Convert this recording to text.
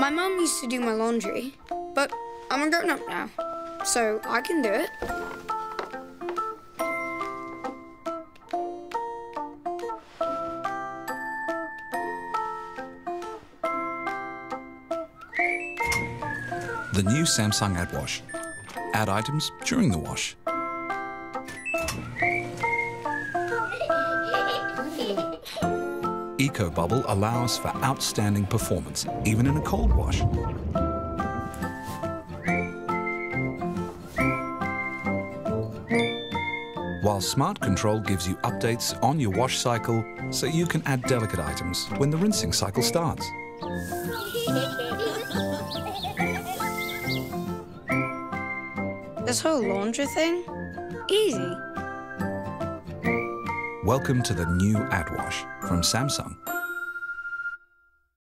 My mum used to do my laundry, but I'm a grown-up now, so I can do it. The new Samsung AddWash. Add items during the wash. Eco Bubble allows for outstanding performance, even in a cold wash. While Smart Control gives you updates on your wash cycle so you can add delicate items when the rinsing cycle starts. This whole laundry thing? Easy. Welcome to the new AddWash from Samsung.